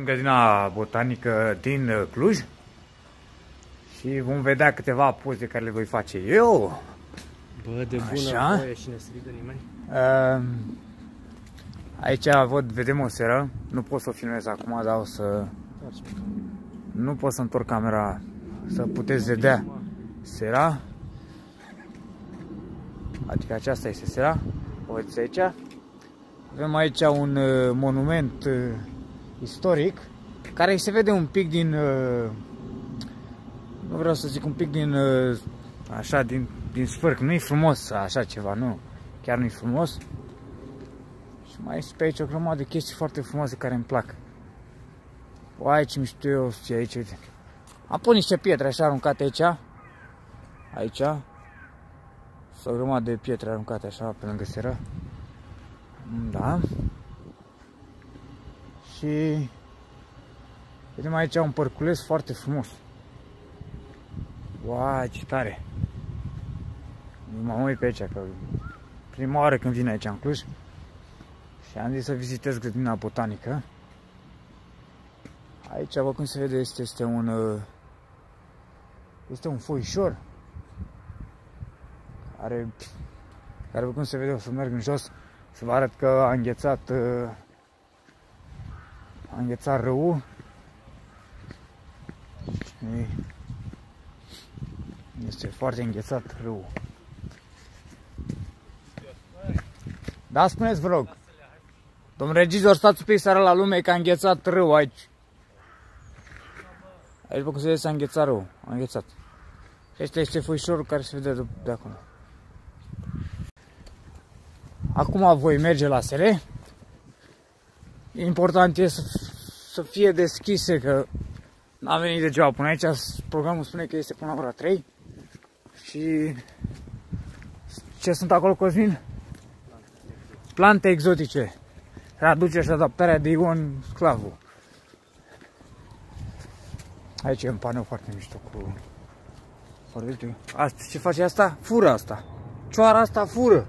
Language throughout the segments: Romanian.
grădina botanică din Cluj și vom vedea câteva poze care le voi face eu. Bă, de bună voie și ne strigă nimeni. Aici vedem o seră. Nu pot să o filmez acum, dar o să... Nu pot să întorc camera să puteți vedea sera. Adică aceasta este sera. O vedeți aici. Avem aici un monument istoric care se vede un pic din... nu vreau să zic un pic din... așa, din sfârc. Nu e frumos așa ceva, nu. Chiar nu e frumos. Și mai este pe aici o grămadă de chestii foarte frumoase care îmi plac. Uai, ce mișto eu și aici, uite. Am pus niște pietre așa aruncate aici. Aici. Sunt o grămadă de pietre aruncate așa pe lângă seră. Da. Și vedem aici un părculeț foarte frumos. Uai, ce tare. Mă uit pe aici, că prima oară când vin aici în Cluj și am zis să vizitez grădina botanică. Aici, vă cum se vede, este un foișor care, vă cum se vede, o să merg în jos să vă arăt că a înghețat râul. Este foarte înghețat râul. Da, spuneți, vă rog. Domnul regizor, stați un pic să arăt la lume că a înghețat râul aici. Aici, vă cum se vede, s-a înghețat râul. A înghețat. Este foișorul care se vede de acolo. Acum voi merge la sere. Important este să fie deschise, că n-am venit degeaba până aici. Programul spune că este până la ora 3. Și ce sunt acolo, Cosmin? Plante exotice. Traduce și adaptarea de Ion Sclavu. Aici e un panou foarte mișto cu... Asta, ce face asta? Fură asta. Cioara asta fură.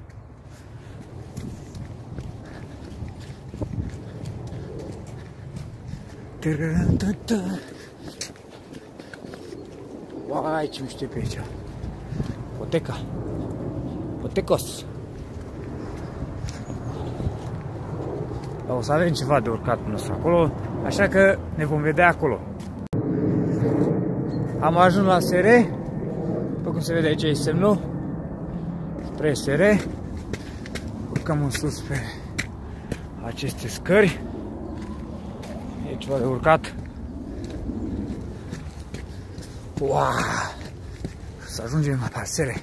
Uai, ce mișto e pe aici. Poteca. Potecos. O să avem ceva de urcat până acolo, așa că ne vom vedea acolo. Am ajuns la sere. După cum se vede aici e semnul spre sere. Urcăm în sus pe aceste scări. E ceva de urcat. Wow! Să ajungem la sere.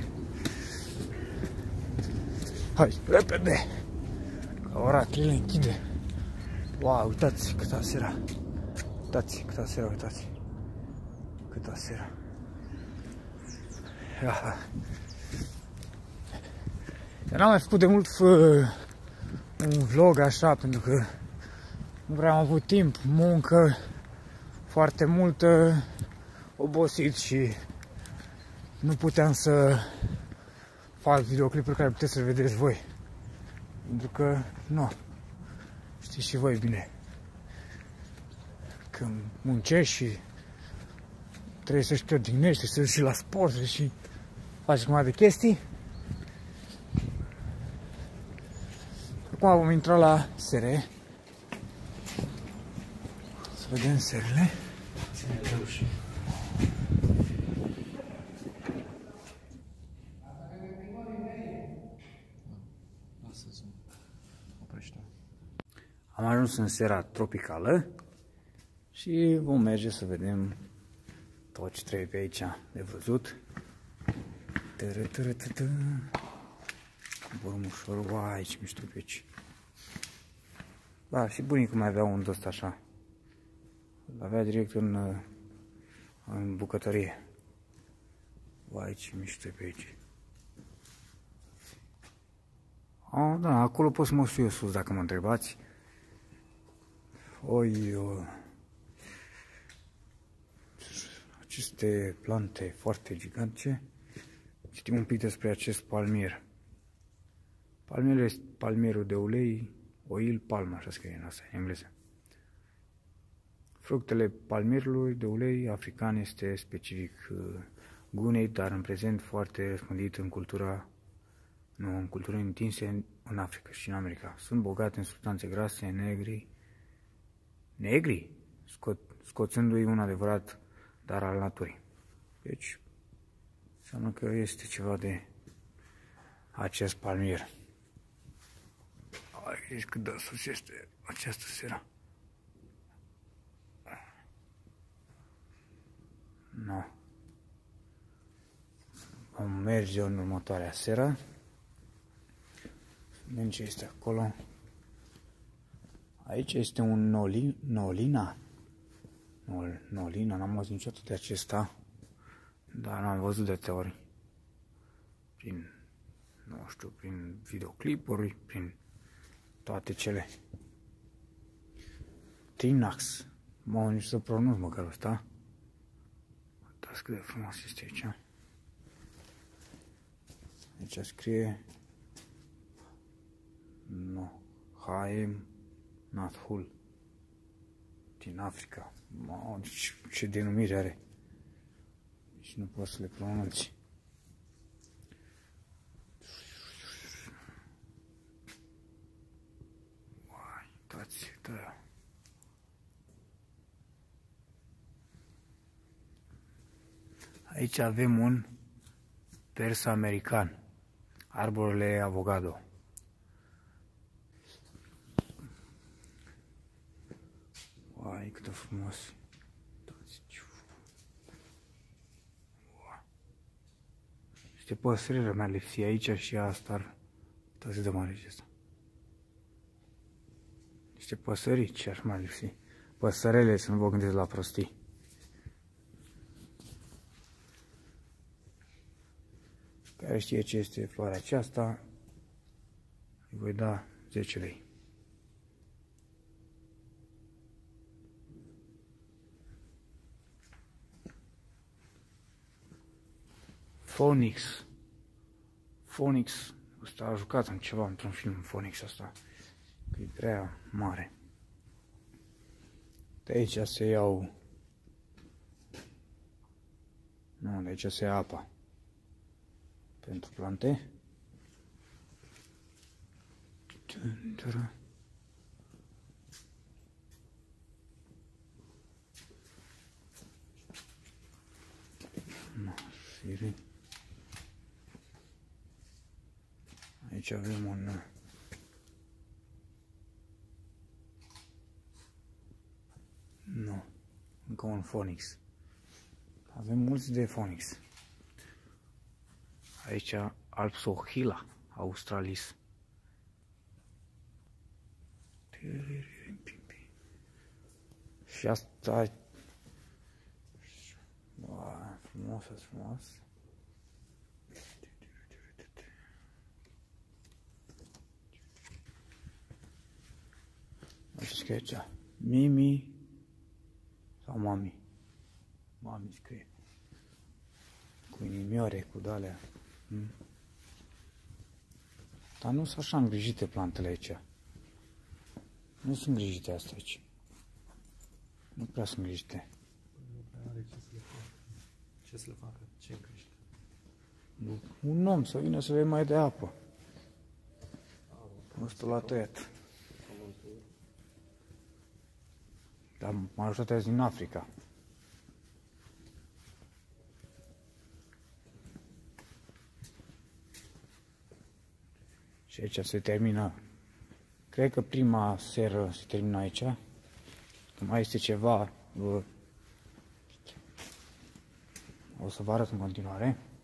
Hai, repede! Că ora 3 închide. Wow, uitați câta sera. Uitați câta sera, uitați. Câta sera. Eu n-am mai făcut de mult un vlog așa, pentru că nu prea am avut timp, muncă foarte multă, obosit și nu puteam să fac videoclipuri care puteți să vedeți voi. Pentru că, nu, știți și voi bine, când muncești și trebuie să-și te odihnești, să duci și la sport și faci cum de chestii. Acum vom intra la sere. Să vedem serele. Am ajuns în sera tropicală și vom merge să vedem tot ce trebuie pe aici de văzut. Coborâm ușor, uai, ce mișto pe aici. Da, și bunicul mai avea un dost așa. Îl avea direct în bucătărie. Uai, ce mișto pe aici. Da, acolo pot să mă suie sus dacă mă întrebați. Aceste plante foarte gigantice. Citim un pic despre acest palmier. Palmierul este palmierul de ulei, oil palm, așa scrie în asta, în engleză. Fructele palmierului de ulei african este specific Gunei, dar în prezent foarte răspândit în culturi întinse în Africa și în America. Sunt bogate în substanțe grase, negri, scoțându-i un adevărat dar al naturii. Deci, înseamnă că este ceva de acest palmier. Aici cât de sus este această seară. No. Vom merge în următoarea seară. Vedem ce este acolo. Aici este un Nolina. Nolina, n-am auzit niciodată de acesta. Dar n-am văzut de atâtea ori. Prin videoclipuri, prin toate cele. Trinax. Mă, nici să pronunț măcar ăsta. Uitați cât de frumos este aici. Aici scrie Haem Nathul din Africa. Mă, ce denumire are. Deci nu pot să le pronunț. Uitați, da. Aici avem un persa american, arborele avocado. Uai, cât de frumos! Niște păsările mi-ar lipsi aici și asta. Uitați de mare este asta. Niște păsărici aș mai lipsi. Păsărele, să nu vă gândiți la prostii. Care știe ce este floarea aceasta, îi voi da 10 lei. Phoenix. Ăsta a jucat în ceva, într-un film, Phoenix asta. Că e prea mare. De aici se iau... Nu, de aici se ia apa. Pentru plante. Aici avem un... Nu, încă un Phoenix. Avem mulți de Phoenix. Aici Alpsohila australis. Și asta... Wow, frumos. Ce scrie aici? Mimi sau Mami? Mami scrie. Cu inimioare, cu de-alea. Dar nu sunt așa îngrijite plantele aici. Nu sunt îngrijite astea aici. Nu prea sunt îngrijite. Nu prea are ce să le facă. Ce îngrijite? Un om să vină să le mai dea apă. Ăsta l-a tăiat. Dar majoritatea din Africa. Și aici se termină. Cred că prima seră se termină aici. Că mai este ceva. O să vă arăt în continuare.